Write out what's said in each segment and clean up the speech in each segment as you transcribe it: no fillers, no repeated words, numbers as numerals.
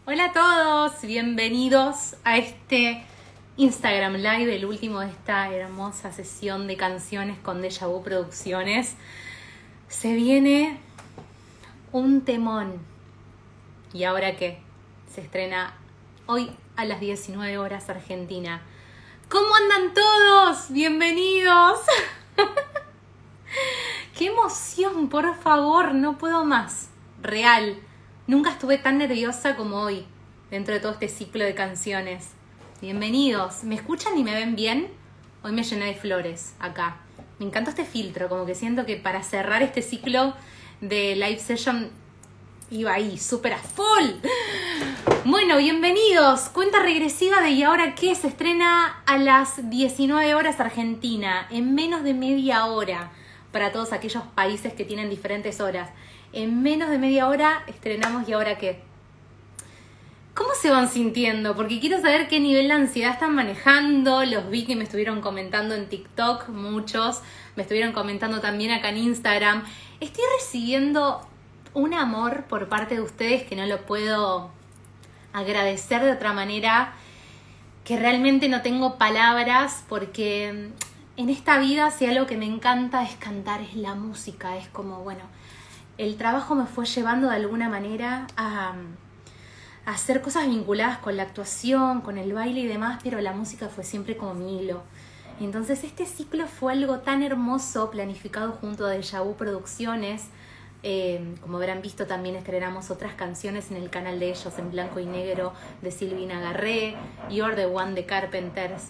Hola a todos, bienvenidos a este Instagram Live, el último de esta hermosa sesión de canciones con Deja Vu Producciones. Se viene un temón. ¿Y ahora qué? Se estrena hoy a las 19 horas Argentina. ¿Cómo andan todos? Bienvenidos. ¡Qué emoción, por favor! No puedo más. Real. Nunca estuve tan nerviosa como hoy, dentro de todo este ciclo de canciones. Bienvenidos. ¿Me escuchan y me ven bien? Hoy me llené de flores acá. Me encantó este filtro, como que siento que para cerrar este ciclo de live session iba ahí, súper a full. Bueno, bienvenidos. Cuenta regresiva de ¿Y ahora qué? Se estrena a las 19 horas Argentina, en menos de media hora, para todos aquellos países que tienen diferentes horas. En menos de media hora estrenamos ¿Y ahora qué? ¿Cómo se van sintiendo? Porque quiero saber qué nivel de ansiedad están manejando. Los vi que me estuvieron comentando en TikTok, muchos. Me estuvieron comentando también acá en Instagram. Estoy recibiendo un amor por parte de ustedes que no lo puedo agradecer de otra manera, que realmente no tengo palabras, porque en esta vida si algo que me encanta es cantar, es la música. Es como, bueno, el trabajo me fue llevando de alguna manera a hacer cosas vinculadas con la actuación, con el baile y demás, pero la música fue siempre como mi hilo. Entonces este ciclo fue algo tan hermoso, planificado junto a Deja Vu Producciones. Como habrán visto, también estrenamos otras canciones en el canal de ellos, en blanco y negro, de Silvina Garré, You're the One de Carpenters.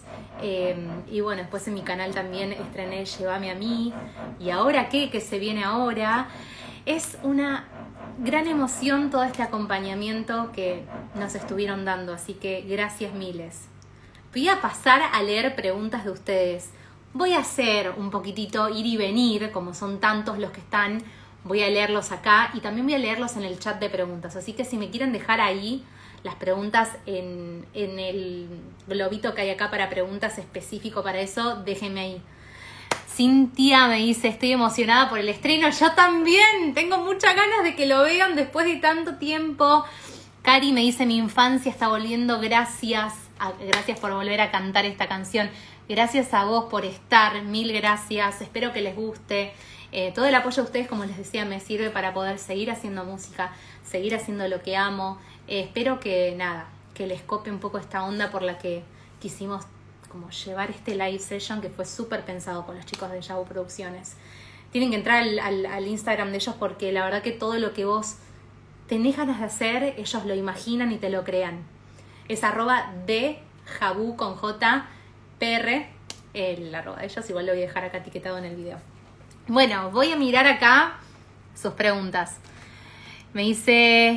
Y bueno, después en mi canal también estrené Llévame a mí. ¿Y ahora qué? Que se viene ahora. Es una gran emoción todo este acompañamiento que nos estuvieron dando, así que gracias miles. Voy a pasar a leer preguntas de ustedes. Voy a hacer un poquitito ir y venir, como son tantos los que están, voy a leerlos acá y también voy a leerlos en el chat de preguntas. Así que si me quieren dejar ahí las preguntas en el globito que hay acá para preguntas específico para eso, déjenme ahí. Cintia me dice, estoy emocionada por el estreno. Yo también, tengo muchas ganas de que lo vean después de tanto tiempo. Cari me dice, mi infancia está volviendo, gracias por volver a cantar esta canción. Gracias a vos por estar, mil gracias, espero que les guste. Todo el apoyo de ustedes, como les decía, me sirve para poder seguir haciendo música, seguir haciendo lo que amo. Espero que les cope un poco esta onda por la que quisimos como llevar este live session, que fue súper pensado con los chicos de Deja Vu Producciones. Tienen que entrar al Instagram de ellos, porque la verdad que todo lo que vos tenés ganas de hacer, ellos lo imaginan y te lo crean. Es @dejavu con J, PR, el arroba de ellos, igual lo voy a dejar acá etiquetado en el video. Bueno, voy a mirar acá sus preguntas. Me dice,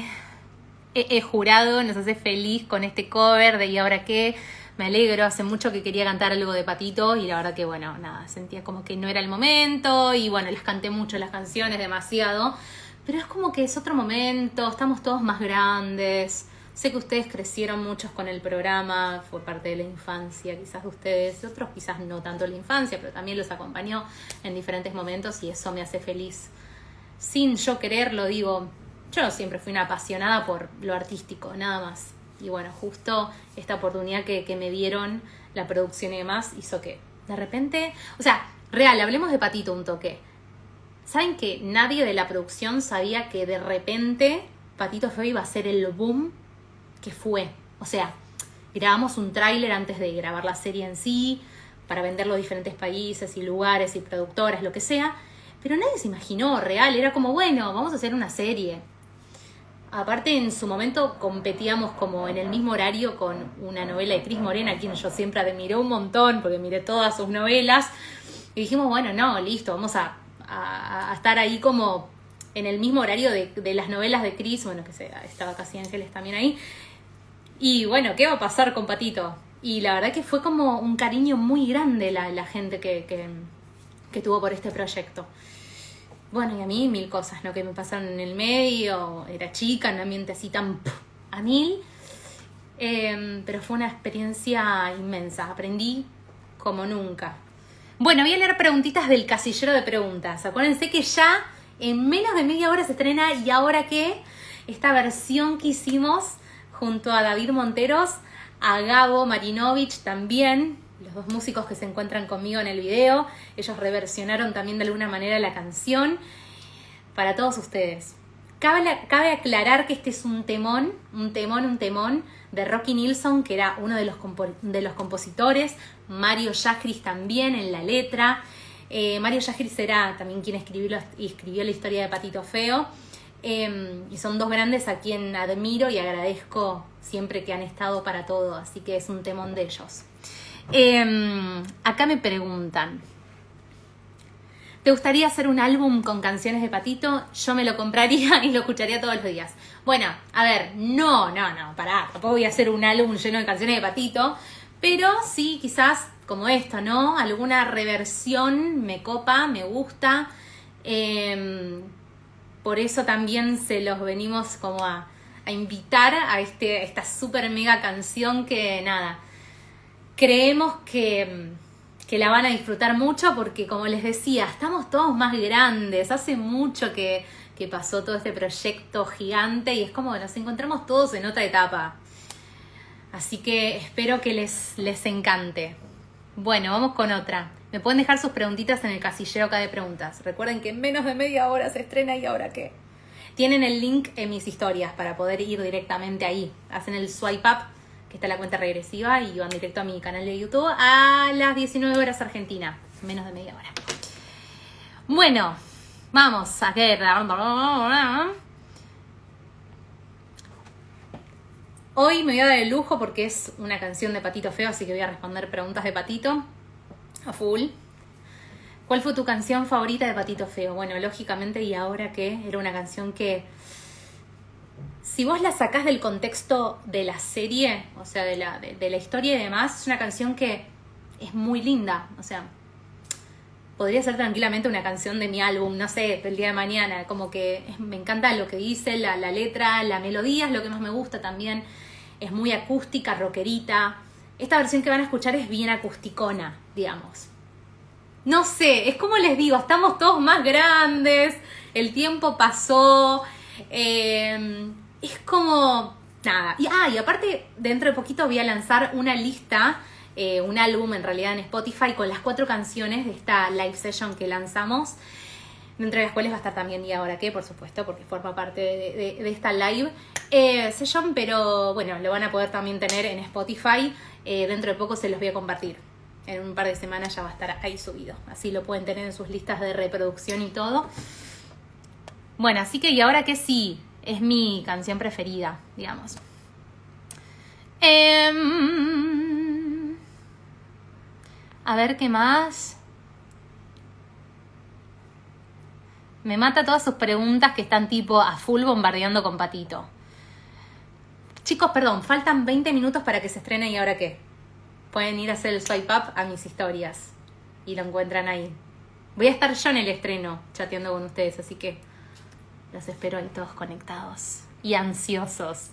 Jurado nos hace feliz con este cover de ¿Y ahora qué? Me alegro, hace mucho que quería cantar algo de Patito y la verdad que, bueno, nada, sentía como que no era el momento y, bueno, les canté mucho las canciones, demasiado, pero es como que es otro momento, estamos todos más grandes. Sé que ustedes crecieron muchos con el programa, fue parte de la infancia quizás de ustedes, otros quizás no tanto la infancia, pero también los acompañó en diferentes momentos y eso me hace feliz. Sin yo quererlo, digo, yo siempre fui una apasionada por lo artístico, nada más. Y bueno, justo esta oportunidad que me dieron, la producción y demás, hizo que de repente, o sea, real, hablemos de Patito un toque. ¿Saben que nadie de la producción sabía que de repente Patito Feo iba a ser el boom que fue? O sea, grabamos un tráiler antes de grabar la serie en sí, para venderlo a diferentes países y lugares y productoras, lo que sea, pero nadie se imaginó, real, era como, bueno, vamos a hacer una serie. Aparte, en su momento competíamos como en el mismo horario con una novela de Cris Morena, a quien yo siempre admiré un montón porque miré todas sus novelas. Y dijimos, bueno, no, listo, vamos a estar ahí como en el mismo horario de las novelas de Cris. Bueno, que estaba Casi Ángeles también ahí. Y bueno, ¿qué va a pasar con Patito? Y la verdad que fue como un cariño muy grande la gente que tuvo por este proyecto. Bueno, y a mí mil cosas, ¿no? Que me pasaron en el medio, era chica, en un ambiente así tan a mil, pero fue una experiencia inmensa, aprendí como nunca. Bueno, voy a leer preguntitas del casillero de preguntas. Acuérdense que ya en menos de media hora se estrena ¿Y ahora qué? Esta versión que hicimos junto a David Monteros, a Gabo Marinovich también, los dos músicos que se encuentran conmigo en el video. Ellos reversionaron también de alguna manera la canción para todos ustedes. Cabe aclarar que este es un temón de Rocky Nilsson, que era uno de los compositores, Mario Yajris también en la letra. Mario Yajris era también quien escribió la historia de Patito Feo. Y son dos grandes a quien admiro y agradezco siempre que han estado para todo, así que es un temón de ellos. Acá me preguntan, ¿te gustaría hacer un álbum con canciones de Patito? Yo me lo compraría y lo escucharía todos los días. Bueno, a ver, no, pará, tampoco voy a hacer un álbum lleno de canciones de Patito, pero sí, quizás como esto, ¿no? Alguna reversión me copa, me gusta. Por eso también se los venimos como a invitar a esta super mega canción que nada, creemos que la van a disfrutar mucho porque, como les decía, estamos todos más grandes. Hace mucho que pasó todo este proyecto gigante y es como que nos encontramos todos en otra etapa. Así que espero que les encante. Bueno, vamos con otra. Me pueden dejar sus preguntitas en el casillero acá de preguntas. Recuerden que en menos de media hora se estrena ¿y ahora qué? Tienen el link en mis historias para poder ir directamente ahí. Hacen el swipe up, que está la cuenta regresiva, y van directo a mi canal de YouTube a las 19 horas Argentina. Menos de media hora. Bueno, vamos a ver. Hoy me voy a dar el lujo porque es una canción de Patito Feo, así que voy a responder preguntas de Patito a full. ¿Cuál fue tu canción favorita de Patito Feo? Bueno, lógicamente ¿y ahora qué? Era una canción que, si vos la sacás del contexto de la serie, o sea, de la historia y demás, es una canción que es muy linda. O sea, podría ser tranquilamente una canción de mi álbum, no sé, del día de mañana. Como que me encanta lo que dice, la letra, la melodía es lo que más me gusta también. Es muy acústica, rockerita. Esta versión que van a escuchar es bien acusticona, digamos. No sé, es como les digo, estamos todos más grandes, el tiempo pasó, es como nada. Y aparte, dentro de poquito voy a lanzar una lista, un álbum en realidad en Spotify con las 4 canciones de esta live session que lanzamos, dentro de las cuales va a estar también ¿y ahora qué? Por supuesto, porque forma parte de esta live session, pero bueno, lo van a poder también tener en Spotify. Dentro de poco se los voy a compartir. En un par de semanas ya va a estar ahí subido. Así lo pueden tener en sus listas de reproducción y todo. Bueno, así que ¿y ahora qué? Sí, es mi canción preferida, digamos. A ver qué más. Me mata todas sus preguntas que están tipo a full bombardeando con Patito. Chicos, perdón, faltan 20 minutos para que se estrene ¿y ahora qué? Pueden ir a hacer el swipe up a mis historias y lo encuentran ahí. Voy a estar yo en el estreno chateando con ustedes, así que los espero ahí todos conectados y ansiosos.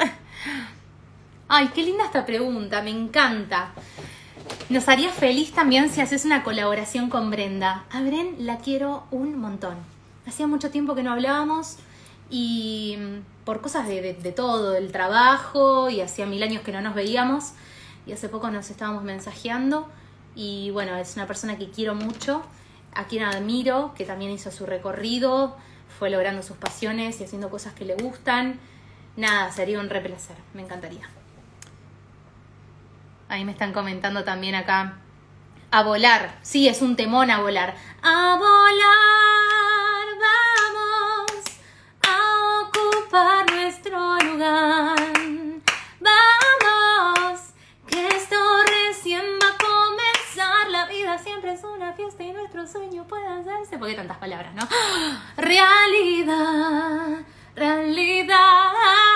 Ay, qué linda esta pregunta, me encanta. Nos haría feliz también si haces una colaboración con Brenda. A Bren la quiero un montón. Hacía mucho tiempo que no hablábamos y por cosas de todo, del trabajo, y hacía 1000 años que no nos veíamos. Y hace poco nos estábamos mensajeando y bueno, es una persona que quiero mucho, a quien admiro, que también hizo su recorrido, fue logrando sus pasiones y haciendo cosas que le gustan. Nada, sería un re placer, me encantaría. Ahí me están comentando también acá. A volar, sí, es un temón a volar. A volar, vamos a ocupar nuestro lugar. Siempre es una fiesta y nuestro sueño puede hacerse. ¿Por qué tantas palabras, no? Realidad, realidad.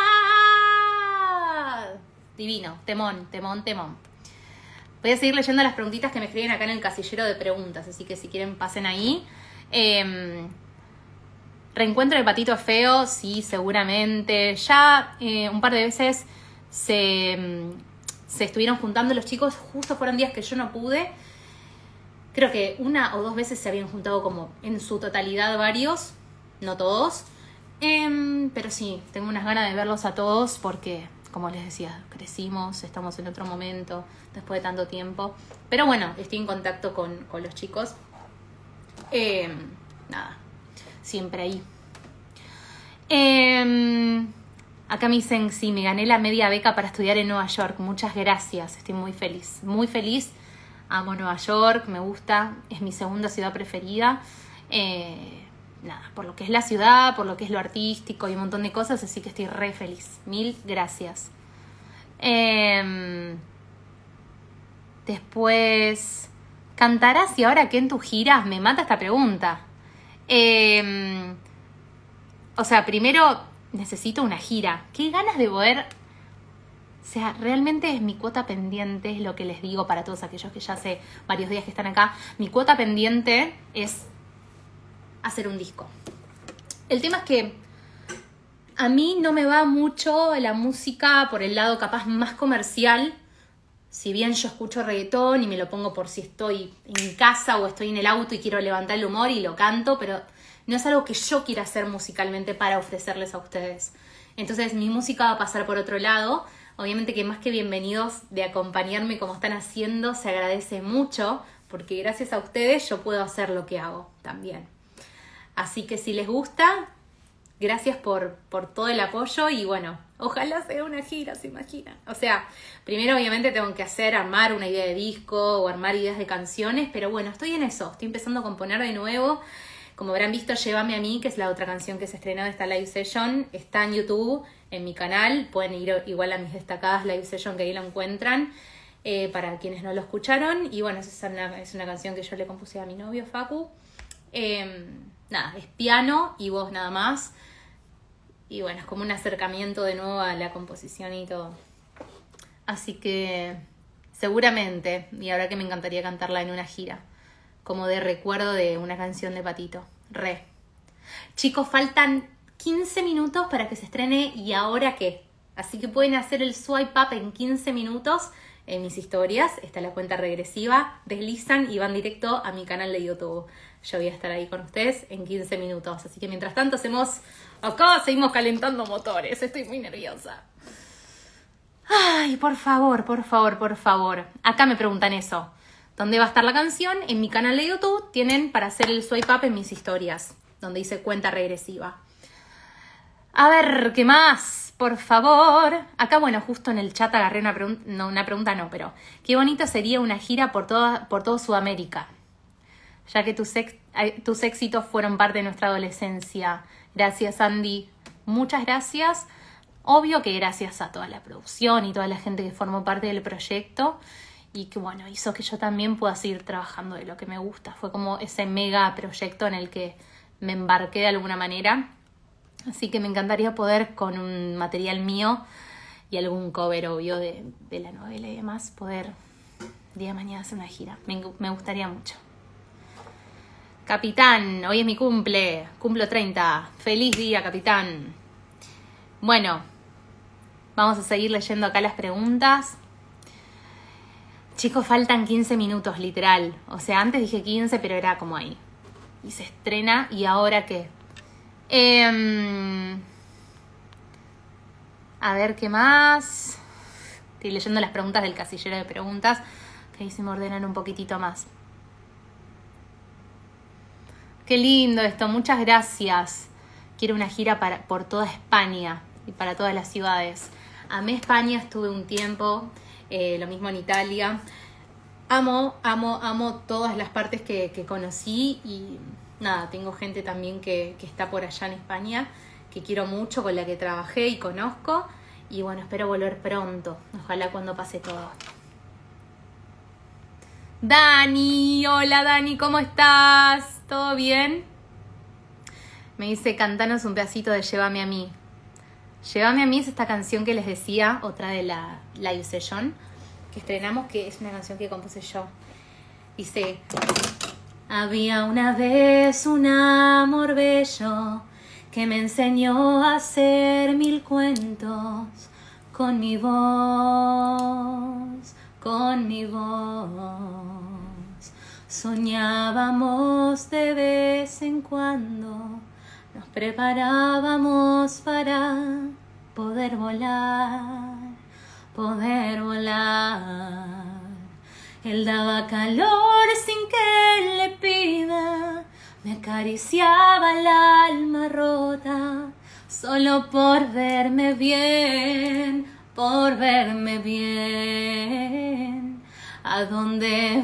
Divino, temón, temón, temón. Voy a seguir leyendo las preguntitas que me escriben acá en el casillero de preguntas, así que si quieren pasen ahí. Reencuentro de Patito Feo, sí, seguramente. Ya un par de veces se estuvieron juntando los chicos, justo fueron días que yo no pude. Creo que 1 o 2 veces se habían juntado como en su totalidad varios, no todos. Pero sí, tengo unas ganas de verlos a todos porque como les decía, crecimos, estamos en otro momento, después de tanto tiempo. Pero bueno, estoy en contacto con los chicos. Nada, siempre ahí. Acá me dicen, sí, me gané la media beca para estudiar en Nueva York. Muchas gracias, estoy muy feliz. Muy feliz, amo Nueva York, me gusta, es mi segunda ciudad preferida. Nada, por lo que es la ciudad, por lo que es lo artístico y un montón de cosas, así que estoy re feliz. Mil gracias. Después, ¿cantarás y ahora qué en tus giras? Me mata esta pregunta. O sea, primero necesito una gira. Qué ganas de poder... O sea, realmente es mi cuota pendiente, es lo que les digo para todos aquellos que ya hace varios días que están acá. Mi cuota pendiente es hacer un disco. El tema es que a mí no me va mucho la música por el lado capaz más comercial. Si bien yo escucho reggaetón y me lo pongo por si estoy en casa o estoy en el auto y quiero levantar el humor y lo canto, pero no es algo que yo quiera hacer musicalmente para ofrecerles a ustedes. Entonces mi música va a pasar por otro lado. Obviamente que más que bienvenidos de acompañarme como están haciendo, se agradece mucho, porque gracias a ustedes yo puedo hacer lo que hago también. Así que si les gusta, gracias por todo el apoyo y bueno, ojalá sea una gira, se imaginan. O sea, primero obviamente tengo que armar una idea de disco o armar ideas de canciones, pero bueno, estoy en eso, estoy empezando a componer de nuevo. Como habrán visto, Llévame a mí, que es la otra canción que se estrenó de esta live session, está en YouTube, en mi canal. Pueden ir igual a mis destacadas live session que ahí la encuentran, para quienes no lo escucharon. Y bueno, es una canción que yo le compuse a mi novio, Facu. Nada, es piano y voz nada más. Y bueno, es como un acercamiento de nuevo a la composición y todo. Así que seguramente, y ahora que me encantaría cantarla en una gira, como de recuerdo de una canción de Patito. Re. Chicos, faltan 15 minutos para que se estrene ¿Y ahora qué? Así que pueden hacer el swipe up en 15 minutos en mis historias. Está la cuenta regresiva. Deslizan y van directo a mi canal de YouTube. Yo voy a estar ahí con ustedes en 15 minutos. Así que mientras tanto seguimos calentando motores. Estoy muy nerviosa. Ay, por favor. Acá me preguntan eso. ¿Dónde va a estar la canción? En mi canal de YouTube tienen para hacer el swipe up en mis historias, donde dice cuenta regresiva. A ver, ¿qué más? Por favor. Acá, bueno, justo en el chat agarré una pregunta, pero qué bonito sería una gira por todo Sudamérica, ya que tus éxitos fueron parte de nuestra adolescencia. Gracias, Andy. Muchas gracias. Obvio que gracias a toda la producción y toda la gente que formó parte del proyecto. Y que bueno, hizo que yo también pueda seguir trabajando de lo que me gusta. Fue como ese mega proyecto en el que me embarqué de alguna manera. Así que me encantaría poder, con un material mío y algún cover obvio de la novela y demás, poder día de mañana hacer una gira. Me gustaría mucho. Capitán, hoy es mi cumple. Cumplo 30. Feliz día, Capitán. Bueno, vamos a seguir leyendo acá las preguntas. Chicos, faltan 15 minutos, literal. O sea, antes dije 15, pero era como ahí. Y se estrena, ¿y ahora qué? A ver, ¿qué más? Estoy leyendo las preguntas del casillero de preguntas, que ahí se me ordenan un poquitito más. Qué lindo esto, muchas gracias. Quiero una gira por toda España y para todas las ciudades. Amé España, estuve un tiempo... lo mismo en Italia. Amo todas las partes que conocí y nada, tengo gente también que está por allá en España, que quiero mucho, con la que trabajé y conozco. Y bueno, espero volver pronto, ojalá cuando pase todo. Dani, hola Dani, ¿cómo estás? ¿Todo bien? Me dice, cantanos un pedacito de Llévame a mí. Llévame a mí es esta canción que les decía, otra de la live session que estrenamos, que es una canción que compuse yo. Dice: había una vez un amor bello que me enseñó a hacer 1000 cuentos con mi voz, con mi voz. Soñábamos de vez en cuando, nos preparábamos para poder volar. poder volar. Él daba calor sin que le pida, me acariciaba el alma rota, solo por verme bien, por verme bien. ¿A dónde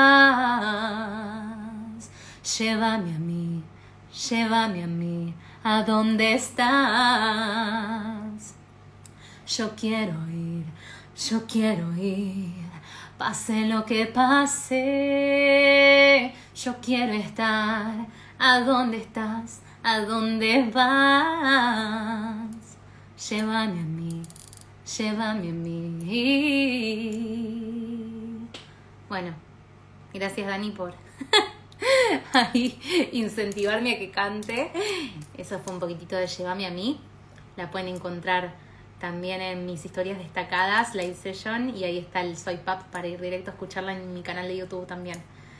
vas? Llévame a mí, ¿a dónde estás? Yo quiero ir, pase lo que pase. Yo quiero estar, ¿a dónde estás? ¿A dónde vas? Llévame a mí. Bueno, gracias Dani por ahí incentivarme a que cante. Eso fue un poquitito de Llévame a mí. La pueden encontrar también en mis historias destacadas, Live Session, y ahí está el swipe up para ir directo a escucharla en mi canal de YouTube también.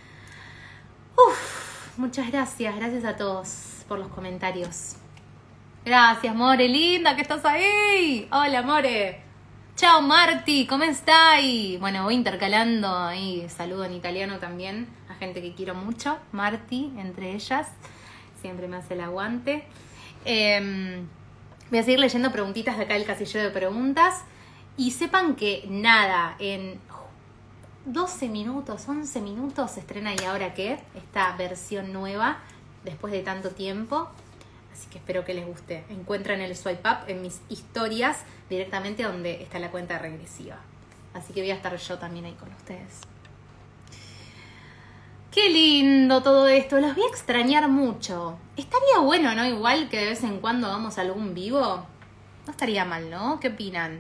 Muchas gracias a todos por los comentarios. Gracias, More, linda, que estás ahí. Hola, More. Chao, Marti, ¿cómo estáis? Bueno, voy intercalando ahí, saludo en italiano también a gente que quiero mucho. Marti, entre ellas, siempre me hace el aguante. Voy a seguir leyendo preguntitas de acá del casillero de preguntas. Y sepan que nada, en 12 minutos, 11 minutos se estrena ¿Y ahora qué? Esta versión nueva, después de tanto tiempo. Así que espero que les guste. Encuentran el swipe up en mis historias directamente donde está la cuenta regresiva. Así que voy a estar yo también ahí con ustedes. Qué lindo todo esto. Los voy a extrañar mucho. Estaría bueno, ¿no? Igual que de vez en cuando hagamos algún vivo. No estaría mal, ¿no? ¿Qué opinan?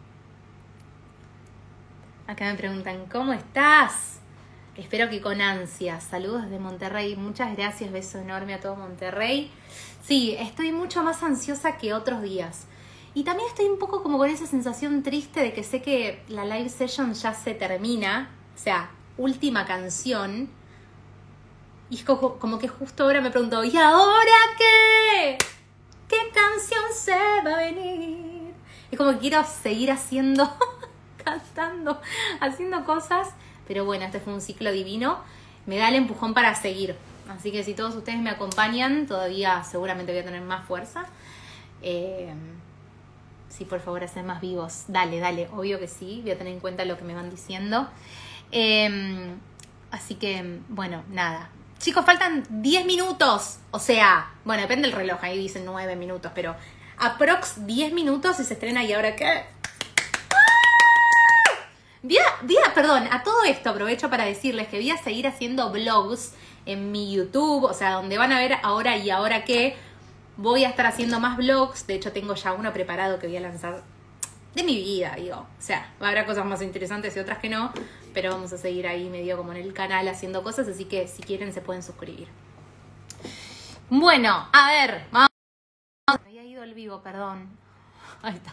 Acá me preguntan, ¿cómo estás? Espero que con ansias. Saludos desde Monterrey. Muchas gracias. Beso enorme a todo Monterrey. Sí, estoy mucho más ansiosa que otros días. Y también estoy un poco como con esa sensación triste de que sé que la live session ya se termina. O sea, última canción. Y es como que justo ahora me pregunto, ¿y ahora qué? ¿Qué canción se va a venir? Es como que quiero seguir haciendo, cantando, haciendo cosas. Pero bueno, este fue un ciclo divino. Me da el empujón para seguir. Así que si todos ustedes me acompañan, todavía seguramente voy a tener más fuerza. Sí, por favor, hacen más vivos. Dale, obvio que sí. Voy a tener en cuenta lo que me van diciendo. Así que, bueno, nada. Chicos, faltan 10 minutos. O sea, bueno, depende del reloj. Ahí dicen 9 minutos, pero aprox 10 minutos y se estrena ¿Y ahora qué? Perdón, a todo esto aprovecho para decirles que voy a seguir haciendo vlogs en mi YouTube, o sea, donde van a ver ahora ¿Y ahora qué? Voy a estar haciendo más vlogs, de hecho tengo ya uno preparado que voy a lanzar de mi vida, digo, o sea, habrá cosas más interesantes y otras que no, pero vamos a seguir ahí medio como en el canal haciendo cosas, así que si quieren se pueden suscribir. Bueno, a ver, vamos. Me había ido el vivo, perdón. Ahí está.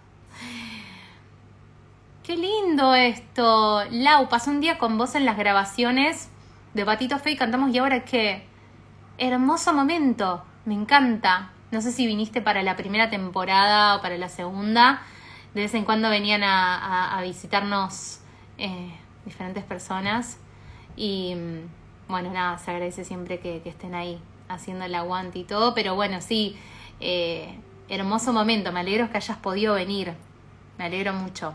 Qué lindo esto. Lau, pasé un día con vos en las grabaciones de Patito Feo y cantamos ¿Y ahora qué? Hermoso momento. Me encanta. No sé si viniste para la primera temporada o para la segunda. De vez en cuando venían a visitarnos diferentes personas. Y bueno, nada, se agradece siempre que estén ahí haciendo el aguante y todo. Pero bueno, sí, hermoso momento. Me alegro que hayas podido venir. Me alegro mucho.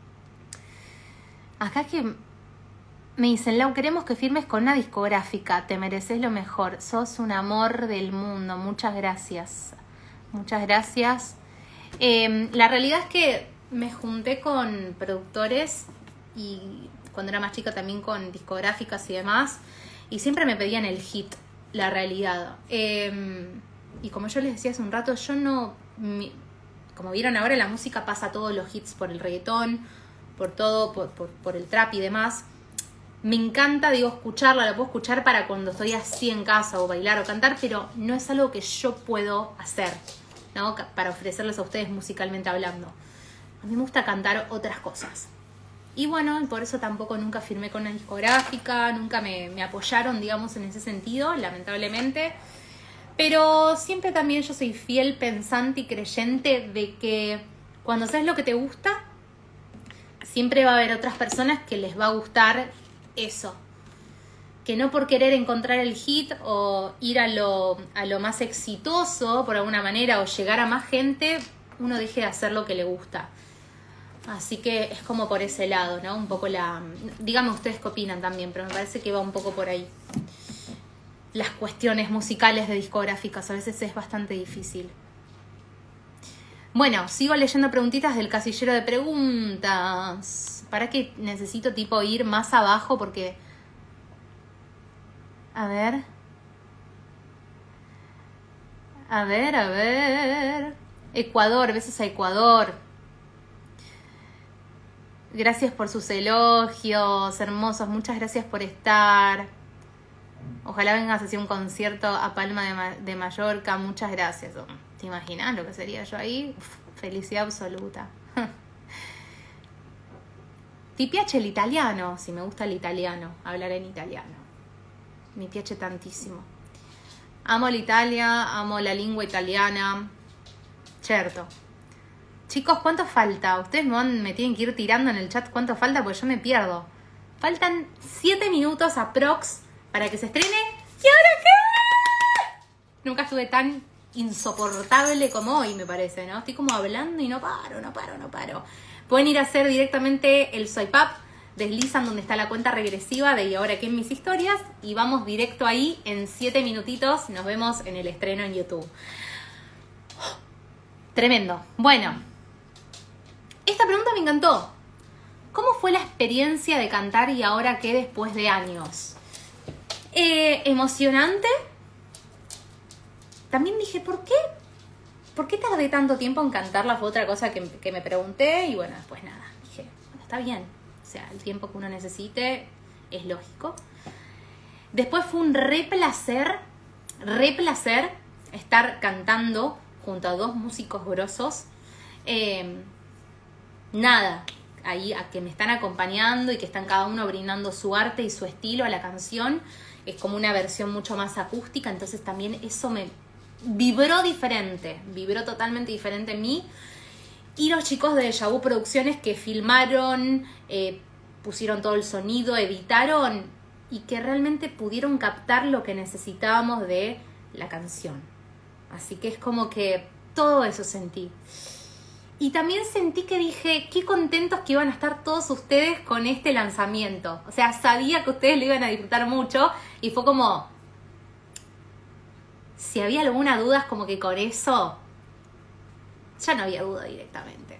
Acá que me dicen, Lau, queremos que firmes con una discográfica, te mereces lo mejor, sos un amor del mundo, muchas gracias. Muchas gracias. La realidad es que me junté con productores y cuando era más chica también con discográficas y demás, y siempre me pedían el hit, la realidad. Y como yo les decía hace un rato, yo no... Como vieron ahora, la música pasa todos los hits por el reggaetón, por todo, por el trap y demás. Me encanta, digo, escucharla, la puedo escuchar para cuando estoy así en casa o bailar o cantar, pero no es algo que yo puedo hacer, ¿no? Para ofrecerles a ustedes musicalmente hablando. A mí me gusta cantar otras cosas. Y bueno, por eso tampoco nunca firmé con una discográfica, nunca me apoyaron, digamos, en ese sentido, lamentablemente. Pero siempre también yo soy fiel, pensante y creyente de que cuando sabes lo que te gusta, siempre va a haber otras personas que les va a gustar eso. Que no por querer encontrar el hit o ir a lo más exitoso, por alguna manera, o llegar a más gente, uno deje de hacer lo que le gusta. Así que es como por ese lado, ¿no? Un poco díganme ustedes qué opinan también, pero me parece que va un poco por ahí. Las cuestiones musicales de discográficas a veces es bastante difícil. Bueno, sigo leyendo preguntitas del casillero de preguntas. ¿Para qué necesito tipo ir más abajo? Porque... A ver. Ecuador, besos a Ecuador. Gracias por sus elogios, hermosos. Muchas gracias por estar. Ojalá vengas a hacer un concierto a Palma de Mallorca. Muchas gracias. ¿Te imaginas lo que sería yo ahí? Uf, felicidad absoluta. Ti piace el italiano. Si me gusta el italiano, hablar en italiano. Mi piace tantissimo. Amo l'Italia, amo la lingua italiana. Certo. Chicos, ¿cuánto falta? Ustedes me tienen que ir tirando en el chat cuánto falta porque yo me pierdo. Faltan 7 minutos aprox para que se estrene. ¿Y ahora qué? Nunca estuve tan insoportable como hoy, me parece, ¿no? Estoy como hablando y no paro. Pueden ir a hacer directamente el swipe up. Deslizan donde está la cuenta regresiva de y ahora qué en mis historias y vamos directo ahí en 7 minutitos. Nos vemos en el estreno en YouTube. Tremendo. Bueno, esta pregunta me encantó. ¿Cómo fue la experiencia de cantar y ahora qué después de años? Emocionante. También dije, ¿por qué? ¿Por qué tardé tanto tiempo en cantarla? Fue otra cosa que me pregunté y bueno, después nada. Dije, bueno, está bien. O sea, el tiempo que uno necesite es lógico. Después fue un re placer estar cantando junto a 2 músicos grosos. Nada, ahí a que me están acompañando y que están cada uno brindando su arte y su estilo a la canción. Es como una versión mucho más acústica, entonces también eso me vibró diferente, vibró totalmente diferente en mí. Y los chicos de Déjà Vu Producciones que filmaron, pusieron todo el sonido, editaron y que realmente pudieron captar lo que necesitábamos de la canción. Así que es como que todo eso sentí. Y también sentí que dije, qué contentos que iban a estar todos ustedes con este lanzamiento. O sea, sabía que ustedes lo iban a disfrutar mucho y fue como, si había alguna duda, es como que con eso ya no había duda directamente.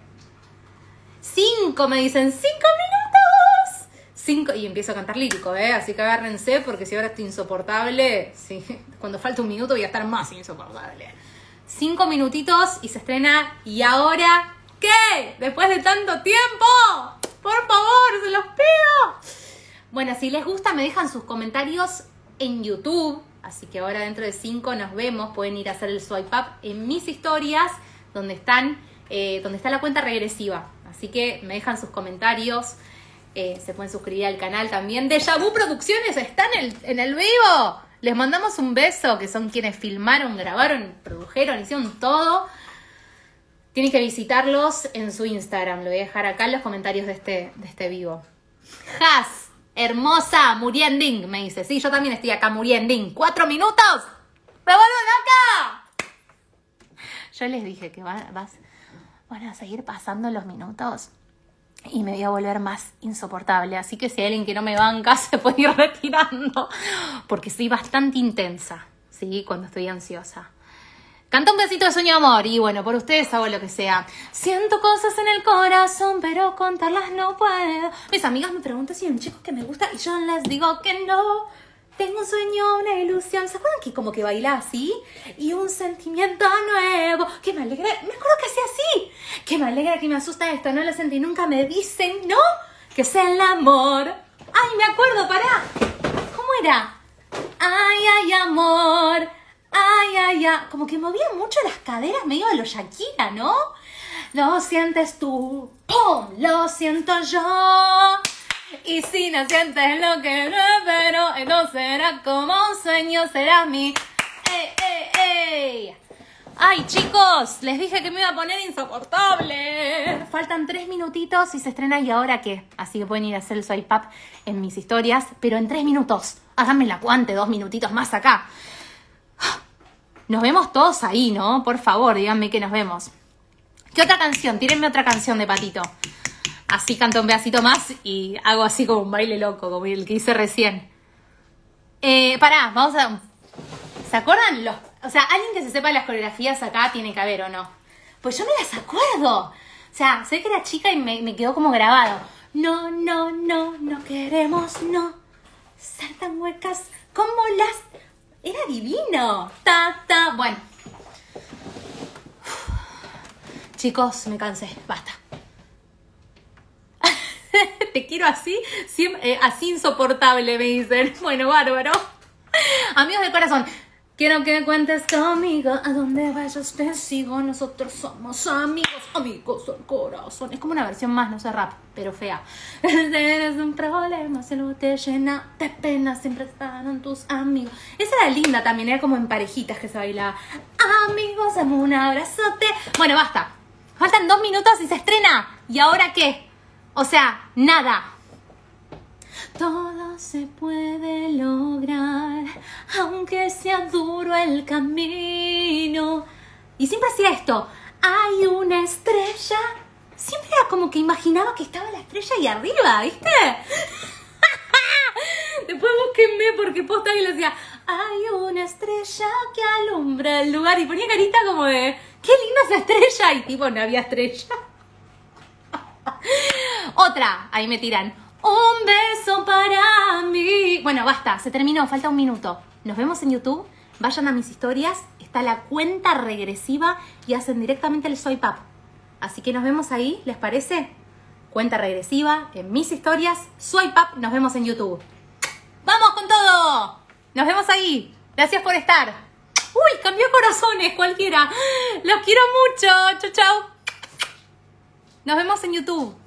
5, me dicen, 5 minutos. 5, y empiezo a cantar lírico, así que agárrense porque si ahora estoy insoportable, sí, cuando falta un minuto voy a estar más insoportable. 5 minutitos y se estrena. ¿Y ahora qué? Después de tanto tiempo. Por favor, se los pido. Bueno, si les gusta me dejan sus comentarios en YouTube. Así que ahora dentro de 5 nos vemos. Pueden ir a hacer el swipe up en mis historias donde está la cuenta regresiva. Así que me dejan sus comentarios. Se pueden suscribir al canal también. Déjà Vu Producciones está en el vivo. Les mandamos un beso, que son quienes filmaron, grabaron, produjeron, hicieron todo. Tienen que visitarlos en su Instagram. Lo voy a dejar acá en los comentarios de este vivo. Has, hermosa, muriending, me dice. Sí, yo también estoy acá muriending. 4 minutos. ¡Me vuelvo loca! Yo les dije que van a seguir pasando los minutos y me voy a volver más insoportable. Así que si hay alguien que no me banca, se puede ir retirando. Porque soy bastante intensa, ¿sí? Cuando estoy ansiosa. Canta un besito de sueño de amor. Y bueno, por ustedes hago lo que sea. Siento cosas en el corazón, pero contarlas no puedo. Mis amigas me preguntan si hay un chico que me gusta y yo les digo que no. Tengo un sueño, una ilusión. ¿Se acuerdan que como que baila así? Y un sentimiento nuevo. Que me alegra. Me acuerdo que hacía así. Que me alegra, que me asusta esto. No lo sentí nunca. Me dicen, ¿no? Que es el amor. Ay, me acuerdo, pará. ¿Cómo era? Ay, ay, amor. Ay, ay, ay. Como que movía mucho las caderas medio de lo Shakira, ¿no? Lo sientes tú. ¡Pum! Lo siento yo. Y si no sientes lo que no espero, entonces será como un sueño, será mi... ¡Ey, ey, ey! Ay, chicos, les dije que me iba a poner insoportable. Faltan 3 minutitos y se estrena ¿Y ahora qué? Así que pueden ir a hacer el swipe up en mis historias, pero en 3 minutos. Háganme el aguante, 2 minutitos más acá. Nos vemos todos ahí, ¿no? Por favor, díganme que nos vemos. ¿Qué otra canción? Tírenme otra canción de Patito. Así canto un pedacito más y hago así como un baile loco, como el que hice recién. Pará, vamos a... ¿Se acuerdan? O sea, alguien que se sepa las coreografías acá tiene que haber, ¿o no? Pues yo me las acuerdo. O sea, sé que era chica y me quedó como grabado. No, no, no, no queremos, no. Ser tan huecas como las... Era divino. Bueno. Chicos, me cansé. Basta. Te quiero así, así insoportable, me dicen. Bueno, bárbaro. Amigos del corazón, quiero que cuentes conmigo. A donde vayas te sigo. Nosotros somos amigos, amigos del corazón. Es como una versión más, no sé, rap, pero fea. Eres un problema, si no te llena de pena, siempre están tus amigos. Esa era linda también, era como en parejitas que se bailaba. Amigos, dame un abrazote. Bueno, basta. Faltan 2 minutos y se estrena. ¿Y ahora qué? O sea, nada. Todo se puede lograr, aunque sea duro el camino. Y siempre hacía esto. Hay una estrella. Siempre era como que imaginaba que estaba la estrella ahí arriba, ¿viste? Después búsquenme porque posta que lo decía. Hay una estrella que alumbra el lugar. Y ponía carita como de, qué linda esa estrella. Y tipo, no había estrella. Otra, ahí me tiran. Un beso para mí. Bueno, basta, se terminó, falta 1 minuto. Nos vemos en YouTube, vayan a mis historias, está la cuenta regresiva y hacen directamente el swipe up. Así que nos vemos ahí, ¿les parece? Cuenta regresiva, en mis historias, swipe up, nos vemos en YouTube. ¡Vamos con todo! Nos vemos ahí. Gracias por estar. Uy, cambió corazones cualquiera. Los quiero mucho. Chau, chau. Nos vemos en YouTube.